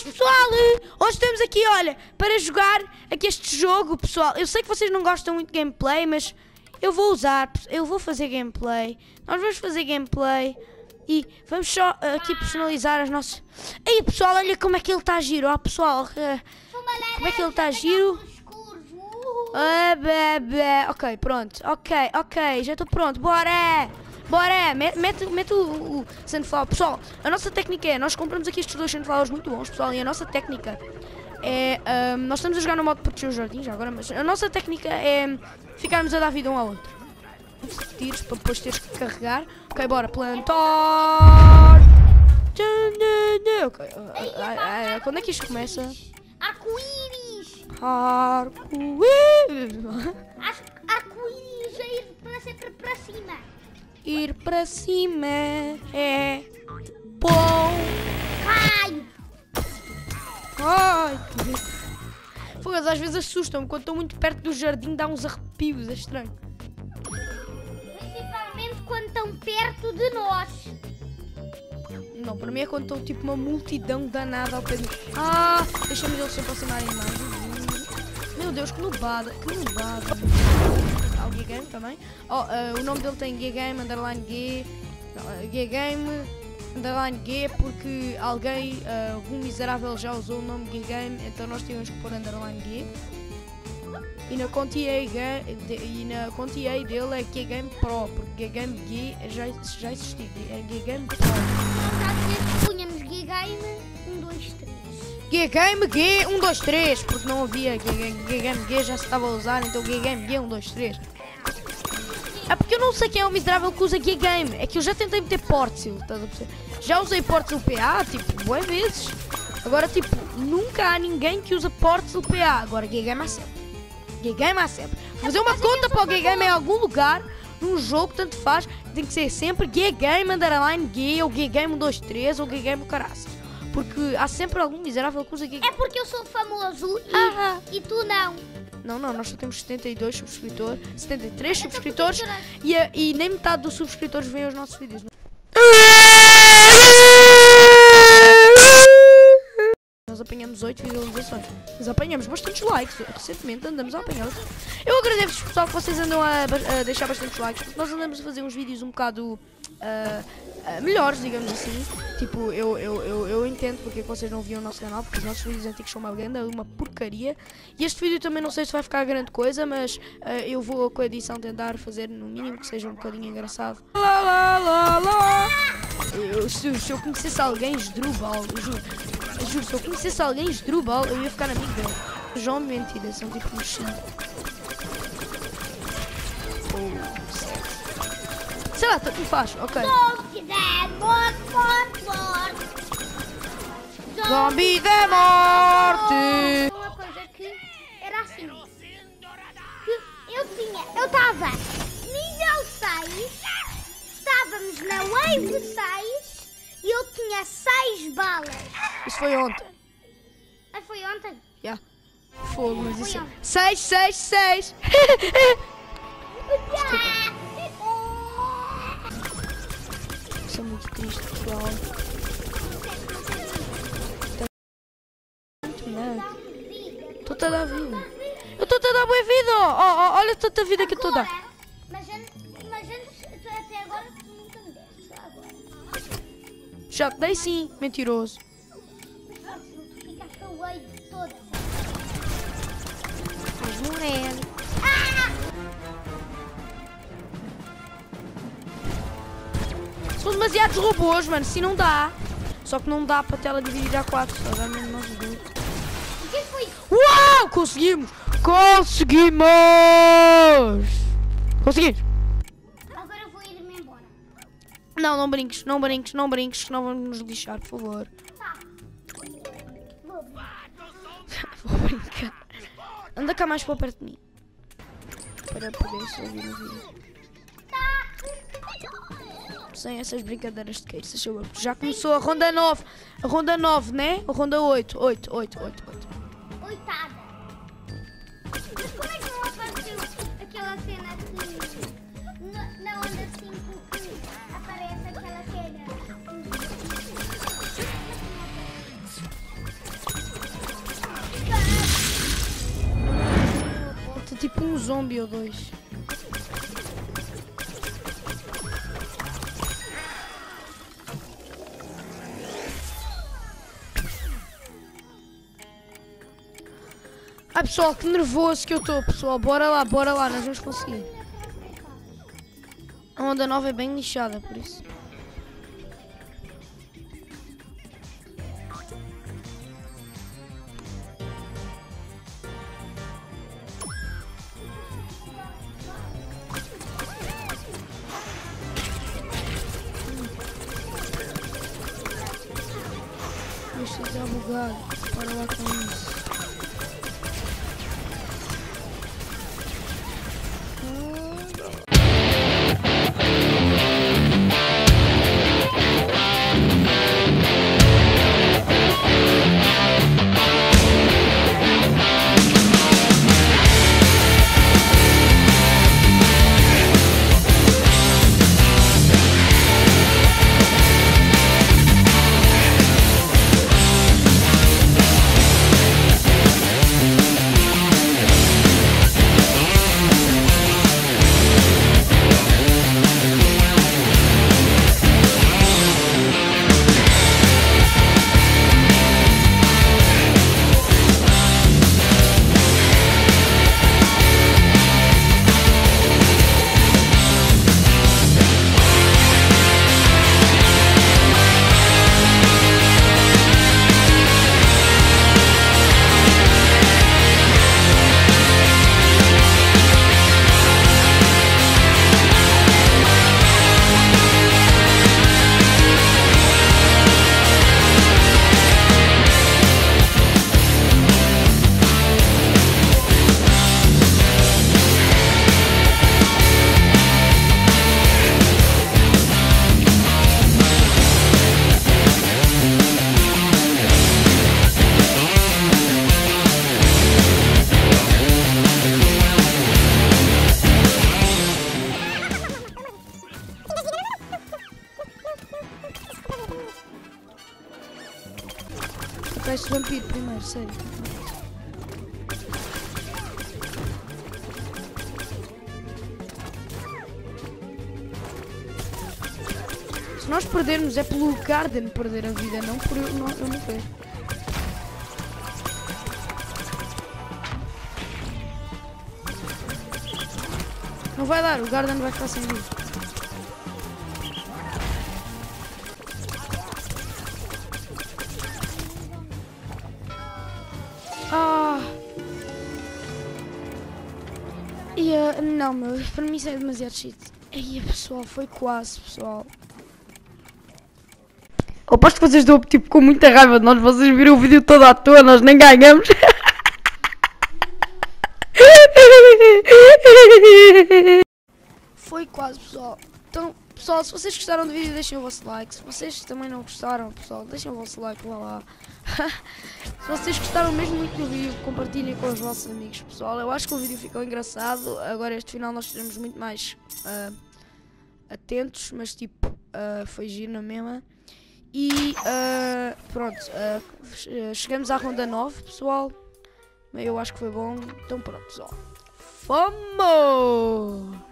pessoal! Hoje estamos aqui, olha, para jogar aqui este jogo, pessoal. Eu sei que vocês não gostam muito de gameplay, mas eu vou fazer gameplay. Nós vamos fazer gameplay e vamos só aqui personalizar as nossas... Ei, pessoal, olha como é que ele está giro, ó, pessoal. Como é que ele está giro? Ok, pronto. Ok, já estou pronto. Bora! Mete o Sunflower. Pessoal, a nossa técnica é, nós compramos aqui estes dois Sunflowers muito bons, pessoal, e a nossa técnica é, nós estamos a jogar no modo proteger o jardim já agora, mas a nossa técnica é ficarmos a dar vida um ao outro. Tiros para depois teres que carregar. Ok, bora, plantar. Ok, quando é que isto começa? Arco-íris! Arco-íris! Arco-íris a ir sempre para cima. Ir para cima é bom. Ai! Fogas, às vezes assustam-me. Quando estou muito perto do jardim dá uns arrepios, é estranho. Principalmente quando estão perto de nós. Não, para mim é quando estão tipo uma multidão danada ao pé de... deixa-me eles se aproximarem mais. Meu Deus, que nubada, o G-Game também. O nome dele tem G-Game, underline G. G-Game, underline G, porque alguém, algum miserável já usou o nome G-Game, então nós tínhamos que pôr underline G. E na conta EA dele é G-Game Pro, porque G-Game G já existia, é G-Game Pro. Punhamos G-Game 1, 2, 3. G-Game G 1, 2, 3, porque não havia G-Game G, já se estava a usar, então G-Game G 1, 2, 3. É porque eu não sei quem é o miserável que usa G-Game, é que eu já tentei meter Portzil, estás a perceber? Já usei Portzil PA, tipo, boas vezes. Agora, tipo, nunca há ninguém que usa Portzil PA, agora G-Game há sempre. G-Game há sempre. Fazer uma conta para o G-Game em algum lugar, num jogo, tanto faz, tem que ser sempre G-Game underline G, ou G-Game 1, 2, 3, ou G-Game o caraças. Porque há sempre algum miserável que usa G-Game. É porque eu sou famoso e tu não. Não, nós só temos 72 subscritores, 73 subscritores e nem metade dos subscritores vêm aos nossos vídeos. Nós apanhamos 8 visualizações, mas apanhamos bastantes likes, recentemente andamos a apanhar. Eu agradeço, pessoal, que vocês andam a deixar bastantes likes, porque nós andamos a fazer uns vídeos um bocado melhores, digamos assim. Tipo, eu entendo porque é que vocês não viam o nosso canal, porque os nossos vídeos antigos são uma porcaria. E este vídeo também não sei se vai ficar grande coisa, mas eu vou com a edição tentar fazer no mínimo que seja um bocadinho engraçado. Se eu conhecesse alguém Esdrúbal, juro, se eu conhecesse alguém Esdrúbal, eu ia ficar amigo dele. João, mentira, são tipo uns 5. Sei lá, tanto me faz, ok. Zombie da morte! Uma coisa que era assim. Eu estava nível 6, estávamos na Wave 6 e eu tinha 6 balas. Isso foi ontem. Foi ontem? Já. Fogo, mas isso é... 6. Isso é muito triste, pessoal. Estou-te a dar vida. Eu estou-te a dar boa vida. Olha tanta vida que eu estou a dar. Mas antes, até agora, tu nunca me deste. Só agora. Já te dei sim, mentiroso. Mas pronto, tu ficaste com a wave toda. Mas morrendo. São demasiados robôs, mano, se não dá. Só que não dá para a tela dividir a 4. Só dá mesmo nós dois. O que foi? Uau! Conseguimos! Conseguimos! Agora eu vou ir-me embora. Não brinques, senão vamos nos lixar, por favor. Tá. Vou brincar. Anda cá mais para perto de mim. Para poder se ouvir no vídeo. Sem essas brincadeiras de queijo, deixa eu ver. Já começou a ronda 9. A ronda 9, né? A ronda 8. 8. Oitada. Mas como é que não apareceu aquela cena que na onda 5 que aparece aquela cena? zombie ou dois. Ai pessoal, que nervoso que eu estou, pessoal. Bora lá, nós vamos conseguir. A onda nova é bem lixada, por isso. Isto está bugado. Para lá com isso. Esse vampiro primeiro, sério. Se nós perdermos é pelo Garden perder a vida, não por eu morrer. Não vai dar, o Garden vai ficar sem vida. Não, meu, para mim isso é demasiado shit. Aí, pessoal, foi quase, pessoal. Eu aposto que vocês estão tipo com muita raiva de nós, vocês viram o vídeo todo à toa, nós nem ganhamos. Foi quase, pessoal. Então, pessoal, se vocês gostaram do vídeo, deixem o vosso like. Se vocês também não gostaram, pessoal, deixem o vosso like, vá lá. Se vocês gostaram mesmo muito do vídeo, compartilhem com os vossos amigos, pessoal. Eu acho que o vídeo ficou engraçado. Agora este final nós estaremos muito mais atentos, mas tipo, foi giro na mesma. E pronto, chegamos à ronda 9, pessoal. Eu acho que foi bom. Então pronto, pessoal. Fomos!